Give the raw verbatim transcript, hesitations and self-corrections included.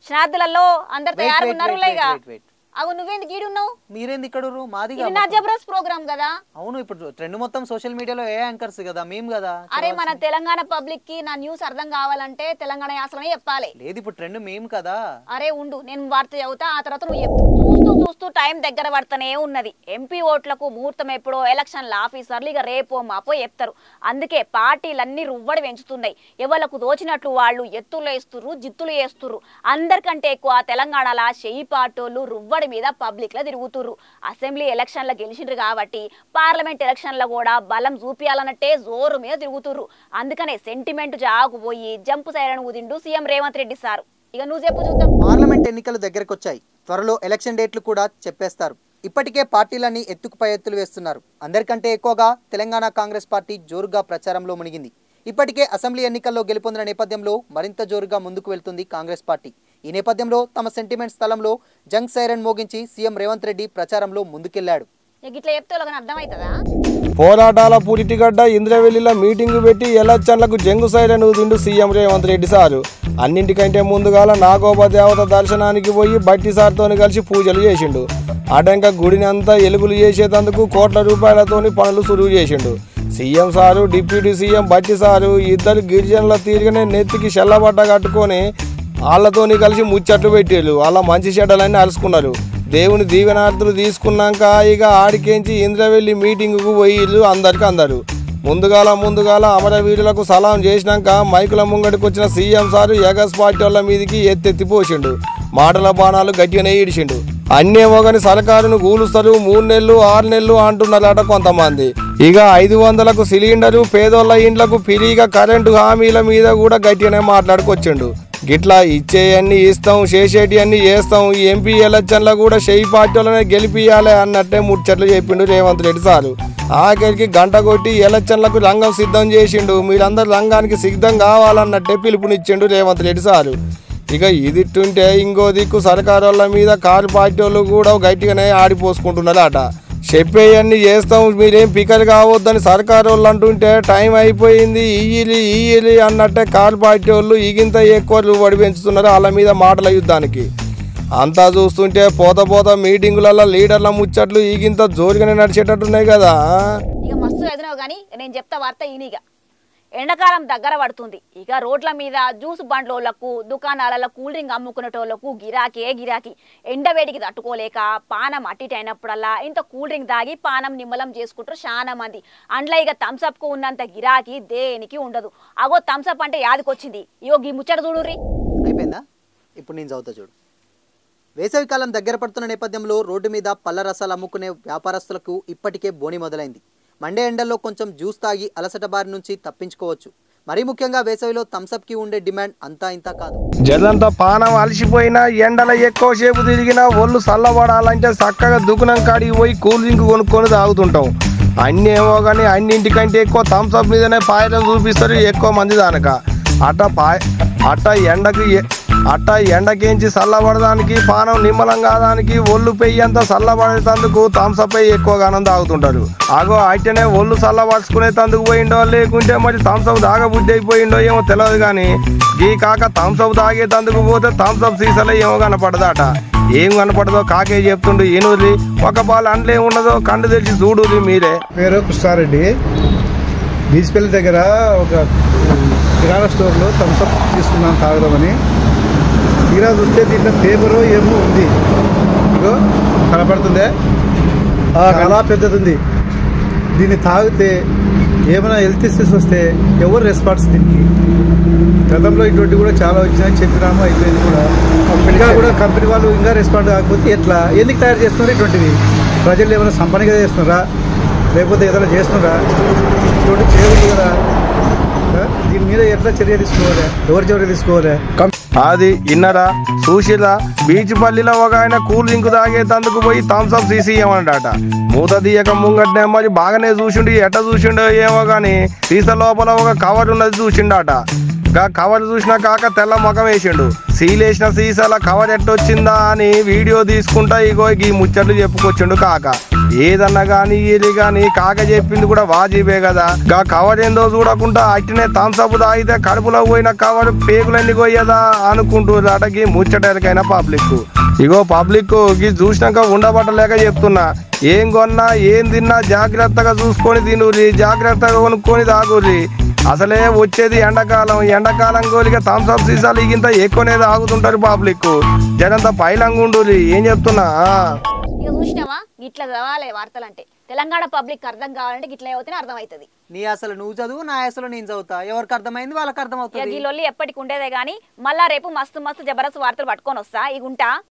దర్శనార్థులలో అందరు తయారు ఉన్నారులేగా అవు నువ్వేందుకు ఈడు ఉన్నావు మీరేంది ఇక్కడ మాది నా జబర్దస్త్ ప్రోగ్రామ్ కదా అవును ఇప్పుడు ట్రెండ్ మొత్తం సోషల్ మీడియాలో ఏ యాంకర్స్ కదా మేము కదా అరే మన తెలంగాణ పబ్లిక్ కి నా న్యూస్ అర్థం కావాలంటే తెలంగాణ యాసలోనే చెప్పాలి లేదు ఇప్పుడు ట్రెండ్ మేము కదా అరే ఉండు నేను వార్త చదువుతా ఆ తర్వాత నువ్వు చెప్తూ చూస్తూ చూస్తూ టైం దగ్గర పడతానే ఉన్నది ఎంపీ ఓట్లకు ముహూర్తం ఎప్పుడో ఎలక్షన్ల ఆఫీసర్లు ఇక రేపో మాపో చెప్తారు అందుకే పార్టీలన్నీ రువ్వడి పెంచుతున్నాయి ఎవరికి దోచినట్లు వాళ్ళు ఎత్తులు వేస్తుర్రు జిత్తులు వేస్తుర్రు అందరికంటే ఎక్కువ తెలంగాణలో చెయ్యి పాటోళ్ళు రువ్వడి మీద పబ్లిక్ లో తిరుగుతుర్రు అసెంబ్లీ ఎలక్షన్ల గెలిచిండ్రు కాబట్టి పార్లమెంట్ ఎలక్షన్ల కూడా బలం చూపియాలన్నట్టే జోరు మీద తిరుగుతుర్రు అందుకనే సెంటిమెంట్ జాగుపోయి జంపు సైరన్ ఊదిండు సీఎం రేవంత్ రెడ్డి సార్ ఇక నువ్వు చెప్పు చూద్దాం పార్లమెంట్ ఎన్నికలు దగ్గరకు వచ్చాయి త్వరలో ఎలక్షన్ డేట్లు కూడా చెప్పేస్తారు ఇప్పటికే పార్టీలన్నీ ఎత్తుకుపై ఎత్తులు వేస్తున్నారు అందరికంటే ఎక్కువగా తెలంగాణ కాంగ్రెస్ పార్టీ జోరుగా ప్రచారంలో మునిగింది ఇప్పటికే అసెంబ్లీ ఎన్నికల్లో గెలుపొందిన నేపథ్యంలో మరింత జోరుగా ముందుకు వెళ్తుంది కాంగ్రెస్ పార్టీ ఈ నేపథ్యంలో తమ సెంటిమెంట్ స్థలంలో జంగ్ సైరన్ మోగించి సీఎం రేవంత్ రెడ్డి ప్రచారంలో ముందుకెళ్లాడు పోరాటాల పురిటిగడ్డ ఇంద్రవెల్లిలో మీటింగ్ పెట్టి ఎలక్షన్లకు జంగు సైరన్ ఊదిండు సీఎం రేవంత్ రెడ్డి సారు అన్నింటికంటే ముందుగాల నాగోబ దేవత దర్శనానికి పోయి బట్టి సార్తో కలిసి పూజలు చేసిండు అటంక గుడిని అంతా ఎలుగులు చేసేందుకు కోట్ల రూపాయలతోని పనులు సురువు చేసిండు CM sir deputy CM Bhatti sir ఇద్దరు గిరిజనుల తీరుగానే నెత్తికి చెల్లబట్ట కట్టుకొని వాళ్ళతోని కలిసి ముచ్చట్లు పెట్టేళ్ళు వాళ్ళ మంచి చెడ్డలన్నీ అలుసుకున్నారు దేవుని దీవెనార్థులు తీసుకున్నాక ఇక ఆడికేంచి ఇంద్రవెల్లి మీటింగుకు పోయిళ్ళు అందరికి అందరు ముందుగాల ముందుగాల అమరవీరులకు సలాం చేసినాక మైకుల ముంగడికి వచ్చిన సీఎం సారు ఎగస్ పార్టీ వాళ్ళ మీదికి ఎత్తెత్తి పోసిండు మాటల బాణాలు గట్టిగానే ఈడిచిండు అన్నేమో కానీ సర్కారును కూలుస్తారు మూడు నెలలు ఆరు నెలలు అంటున్నారట కొంతమంది ఇక ఐదు వందలకు సిలిండరు పేదోళ్ళ ఇండ్లకు ఫ్రీగా కరెంటు హామీల మీద కూడా గట్టిగానే మాట్లాడుకొచ్చిండు గిట్లా ఇచ్చేయన్నీ ఇస్తాం చేసేటి అన్ని చేస్తాం ఎంపీ ఎలక్షన్లో కూడా షెయి పార్టీలనే గెలిపియాలి అన్నట్టే ముచ్చట్లు చెప్పిండు రేవంత్ రెడ్డి సారు ఆఖరికి గంట కొట్టి ఎలక్షన్లకు రంగం సిద్ధం చేసిండు మీరందరూ రంగానికి సిద్ధం కావాలన్నట్టే పిలుపునిచ్చిండు రేవంత్ రెడ్డి సారు ఇక ఇదిట్టుంటే ఇంకో దిక్కు సర్కారు వాళ్ళ మీద కారు పార్టీ వాళ్ళు కూడా గట్టిగానే ఆడిపోసుకుంటున్నారు అట చెప్పేయన్నీ చేస్తాం మీరేం పికర్ కావద్దని సర్కారు వాళ్ళు అంటుంటే టైం అయిపోయింది ఇయ్యిలి ఇయ్యిలి అన్నట్టే కారు పార్టీ వాళ్ళు ఇగింత ఎక్కువ రూబడి పెంచుతున్నారు వాళ్ళ మీద మాటల యుద్ధానికి అంతా చూస్తుంటే పోత పోత మీటింగులలో లీడర్ల ముచ్చట్లు ఈగింత జోరుగానే నడిచేటట్టున్నాయి కదా ఇక మస్తు ఎదినావు కానీ నేను చెప్తా వార్త ఈనిగా ఎండాకాలం దగ్గర పడుతుంది ఇక రోడ్ల మీద జ్యూస్ బండ్లోళ్లకు దుకాణాలలో కూల్ డ్రింక్ అమ్ముకునేటోళ్లకు గిరాకే గిరాకీ ఎండవేడికి తట్టుకోలేక పానం అట్టిట్ అయినప్పుడల్లా ఇంత కూల్ డ్రింక్ తాగి పానం నిమ్మలం చేసుకుంటారు చాలా మంది అండ్ల ఇక థమ్స్అప్ కు ఉన్నంత గిరాకీ దేనికి ఉండదు అగో థమ్స్అప్ అంటే యాదికొచ్చింది ఇగో ఈ ముచ్చట చూడుర్రి అయిపోయిందా ఇప్పుడు నేను చదువుతా చూడు వేసవికాలం దగ్గర పడుతున్న నేపథ్యంలో రోడ్డు మీద పళ్ళ రసాలు అమ్ముకునే వ్యాపారస్తులకు ఇప్పటికే బోని మొదలైంది మండే ఎండల్లో కొంచెం జ్యూస్ తాగి అలసట బారి నుంచి తప్పించుకోవచ్చు మరీ ముఖ్యంగా వేసవిలో థమ్స్అప్ కి ఉండే డిమాండ్ అంతా ఇంత కాదు జనంతా పానం అలసిపోయినా ఎండల ఎక్కువసేపు తిరిగినా ఒళ్ళు చల్లబడాలంటే చక్కగా దుకాణం కాడికి పోయి కూల్ డ్రింక్ కొనుక్కొని తాగుతుంటాం అన్ని ఏమో కానీ అన్నింటికంటే ఎక్కువ థమ్స్అప్ మీదనే పాయడం చూపిస్తారు ఎక్కువ మంది దానక అట్ట పాయ అట్ట ఎండకు అట్ట ఎండకేంచి చల్లబడడానికి పానం నిమ్మలం కాదానికి ఒళ్ళు పెయ్యంత చల్లబడేందుకు థమ్స్అప్ ఎక్కువగానం తాగుతుంటారు అగో అట్టనే ఒళ్ళు చల్లబడుచుకునే తందుకు పోయిండో లేకుంటే మరి థమ్స్అప్ తాగబుద్ధి అయిపోయిండో ఏమో తెలియదు కానీ ఈ కాక థమ్స్అప్ తాగేతందుకు పోతే థమ్స్అప్ సీసాలో ఏమో కనపడదట ఏం కనపడదో కాకే చెప్తుండు ఏనురి ఒక పాలు అండ్లే ఉండదో కండు తెచ్చి చూడురి మీరే పేరు కృష్ణారెడ్డి బీచ్పల్లి దగ్గర ఒక కిరాణా స్టోర్లో థమ్స్అప్ తీసుకున్నాను తాగదామని తీరా చూస్తే దీంట్లో పేపరు ఏమో ఉంది ఇగో కనపడుతుందే చాలా పెద్దది ఉంది దీన్ని తాగితే ఏమైనా హెల్త్ ఇష్యూస్ వస్తే ఎవరు రెస్పాన్స్ దీనికి గతంలో ఇటువంటి కూడా చాలా వచ్చినాయి చెప్పినాము అయిపోయింది కూడా ఇంకా కూడా కంపెనీ వాళ్ళు ఇంకా రెస్పాండ్ కాకపోతే ఎట్లా ఎందుకు తయారు చేస్తున్నారు ఇటువంటివి ప్రజలు ఏమైనా సంపన్నిగా చేస్తున్నారా లేకపోతే ఏదైనా చేస్తున్నారా ఇటువంటి చేయకూడదు కదా దీని మీద ఎట్లా చర్య తీసుకోవాలి ఎవరు చర్య తీసుకోవాలి అది ఇన్నరా చూసిరా బీచ్ పల్లిలో ఒక ఆయన కూల్ డ్రింక్ తాగేతందుకు పోయి థమ్స్అప్ తీసి ఇవ్వమంటాట మూత తీయక ముంగట్నే మరి బాగానే చూసిండు ఎట్ట చూసిండో ఏమో కానీ సీసా లోపల ఒక కవర్ ఉన్నది చూసిండట గా కవర్ చూసినా కాక తెల్ల ముఖం వేసిండు సీలేసిన సీసాల కవర్ ఎట్టొచ్చిందా అని వీడియో తీసుకుంటా ఇగో ఈ ముచ్చట్లు చెప్పుకొచ్చిండు కాక ఏదన్నా గానీ ఇది గానీ కాక చెప్పింది కూడా వాజిబే కదా. గా కవర్ ఏందో చూడకుండా అట్టినే థమ్సప్ తాగితే కడుపులో పోయిన కవర్ పేగులన్నీ కొయ్యదా అనుకుంటున్నారు అటకి ముచ్చటలకైనా పబ్లిక్. ఇగో పబ్లిక్ ఇది చూసినాక ఉండబట్టలేక చెప్తున్నా, ఏం కొన్నా ఏం తిన్నా జాగ్రత్తగా చూసుకొని తినుర్రి, జాగ్రత్తగా కొనుక్కొని తాగుర్రి. అసలే వచ్చేది ఎండాకాలం, ఎండాకాలం గోలిగా థమ్స్అప్ సీసాలు ఇంత ఎక్కువనే తాగుతుంటారు పబ్లిక్. జనంతా పైలంగా ఉండుర్రి. ఏం చెప్తున్నా ఇక చూసినావా ఇట్లా చదవాలి వార్తలు అంటే. తెలంగాణ పబ్లిక్ అర్థం కావాలంటే ఇట్లా అవుతేనే అర్థం అవుతుంది. నీ అసలు నువ్వు చదువు, నా అసలు నేను చదువుతా, ఎవరికి అర్థమైంది వాళ్ళకి అర్థం అవుతుంది. ఈ లొల్లి ఎప్పటికి ఉండేదే గానీ మళ్ళా రేపు మస్తు మస్తు జబర్దస్త్ వార్తలు పట్టుకొని వస్తా. ఇగుంటా.